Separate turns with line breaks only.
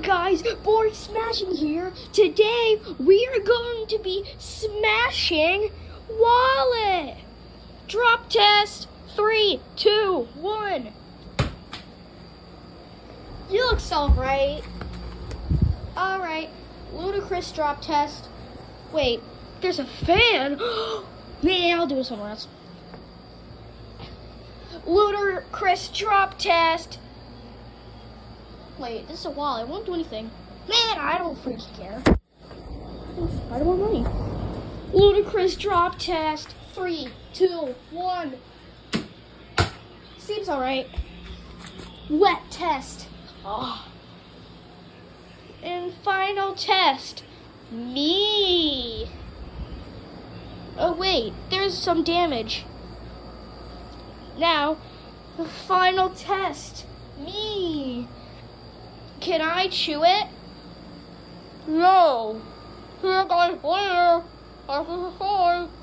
guys, Board Smashing here. Today we are going to be smashing Wallet. Drop test. 3, 2, 1. You look so right. Alright, ludicrous drop test. Wait, there's a fan. Man, I'll do it somewhere else. Ludicrous drop test. Wait, this is a wall. It won't do anything. Man, I don't freaking care. I don't want money. Ludicrous drop test. 3, 2, 1. Seems alright. Wet test. Oh. And final test. Me. Oh wait, there's some damage. Now, the final test. Me. Can I chew it? No. See you guys later.